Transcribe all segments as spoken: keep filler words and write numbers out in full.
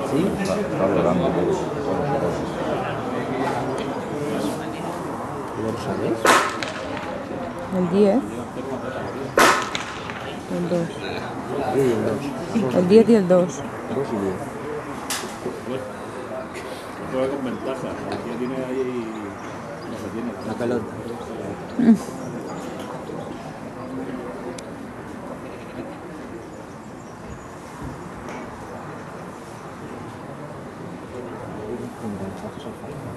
¿Sí? Está, está volando todo, todos los colores. ¿No lo sabes? El diez. El dos. diez y el dos. El diez y el dos. dos y diez. Juega con ventaja. El día tiene ahí lo que tiene. La pelota. Con ventaja se falla.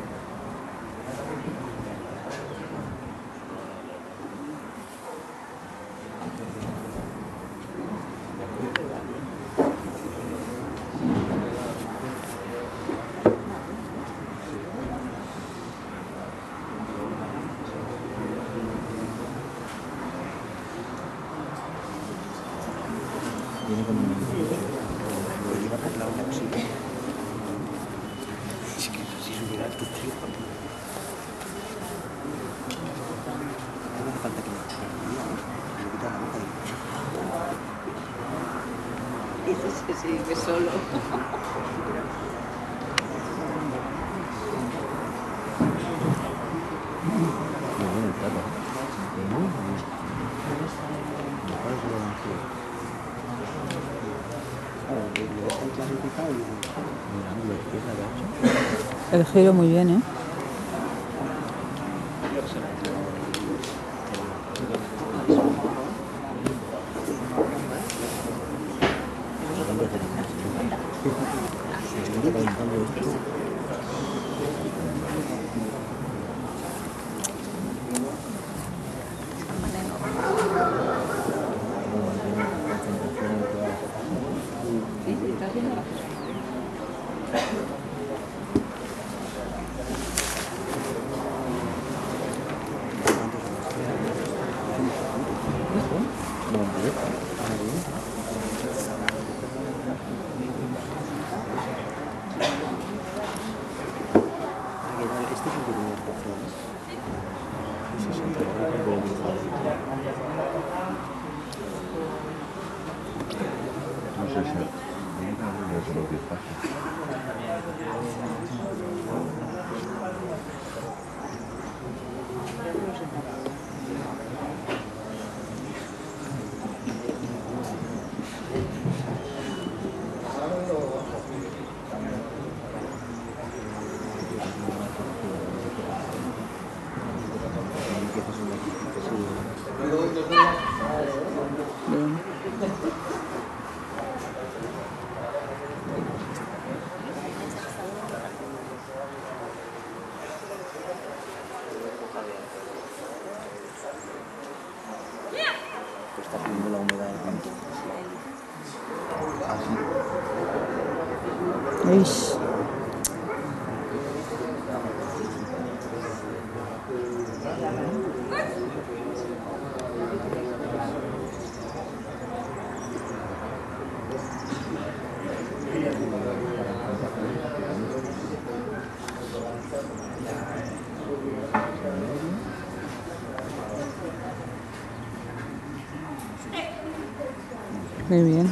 Viene con un... Es que si subiera tu tío... No hace falta que me quita la boca y... Dices que se vive solo. Muy bien el trato. Muy bien. Me parece lo mejor. Claro, lo dejan clasificado y... Mira, lo izquierda derecha. El giro muy bien, ¿eh? Se está calentando esto. Este es el que tenía razón. No sé si... No sé lo que pasa. Bien. Está subiendo la humedad del campo. Ish. Muy bien.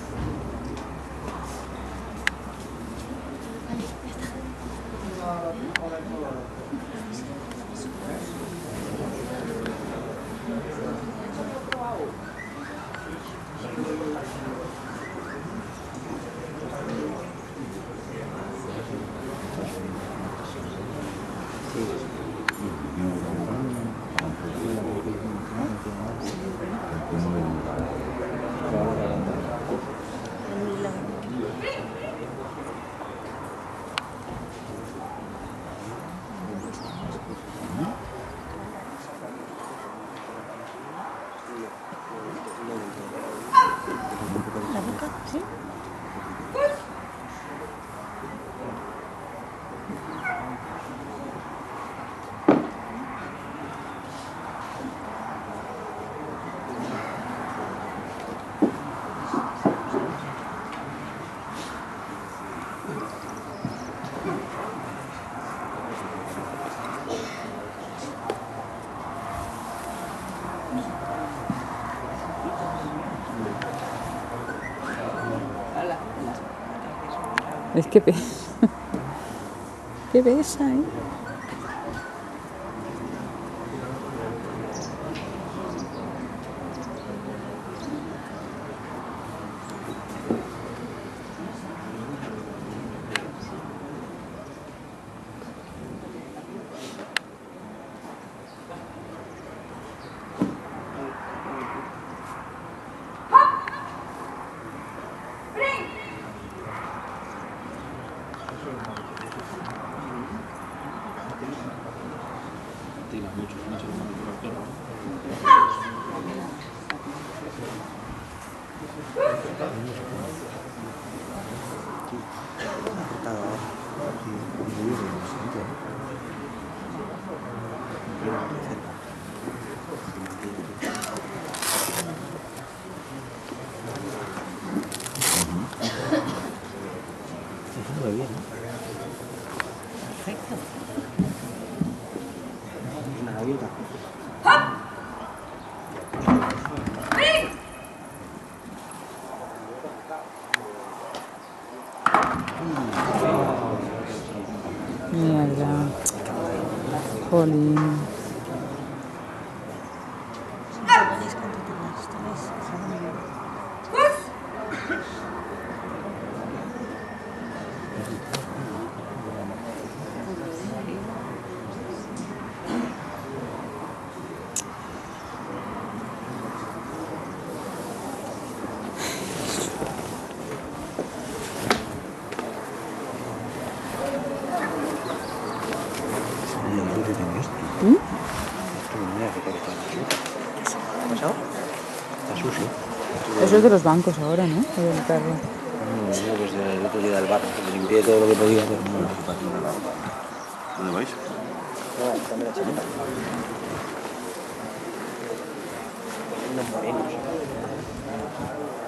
Thank you. Es que pesa. ¿Qué pesa, eh? Tira mucho, mucho más por el perro. Eso muy bien, ¿no? Perfecto. Una gaviota. Mierda. Jolín. ¿Mm? ¿Qué ha pasado? Está sucio. Eso es de los bancos ahora, ¿no? O del perro. No, no, pues el otro día del bar. que Limpié todo lo que podía, pero no me está haciendo nada. ¿Dónde vais? No, quítame la chaqueta. Unos morenos.